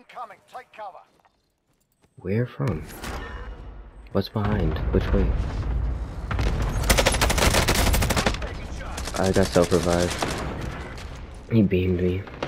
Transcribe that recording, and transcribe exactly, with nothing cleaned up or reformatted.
incoming. Take cover. Where from? What's behind? Which way? I got self-revived. He beamed me.